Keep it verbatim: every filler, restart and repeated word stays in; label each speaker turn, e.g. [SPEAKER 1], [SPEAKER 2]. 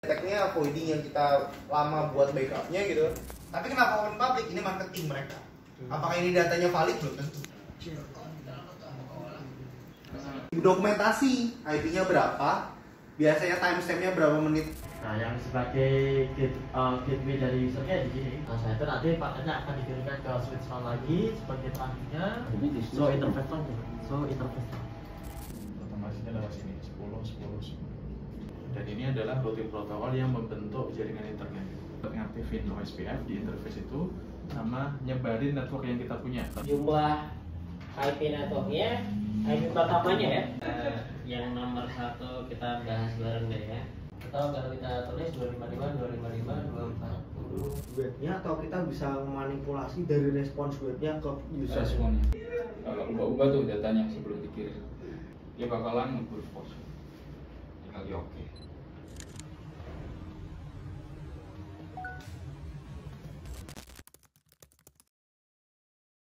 [SPEAKER 1] Tag-nya avoiding yang kita lama buat backupnya gitu. Tapi kenapa open public? Ini marketing mereka. Apakah ini datanya valid? Belum tentu. Dokumentasi I P-nya berapa, biasanya timestamp-nya berapa menit.
[SPEAKER 2] Nah, yang sebagai gate, uh, gateway dari usernya di sini. Nah, saya itu nanti paketnya akan dikirimkan ke switch on lagi sebagai transitnya. So interface on, so interface on.
[SPEAKER 3] Otomasinya lewat sini sepuluh, sepuluh, sepuluh. Dan ini adalah routing protokol yang membentuk jaringan internet. Ngaktifin O S P F di interface itu sama nyebarin network yang kita punya.
[SPEAKER 4] Jumlah I P networknya, I P pertamanya ya. Uh, yang nomor satu kita bahas bareng deh ya. Atau kalau kita tulis dua lima lima, dua lima lima, dua empat nol
[SPEAKER 5] webnya, atau kita bisa memanipulasi dari respons webnya ke user.
[SPEAKER 6] Responnya kalau ubah-ubah tuh datanya sebelum dikirim dia bakalan nge-put post tinggal di oke.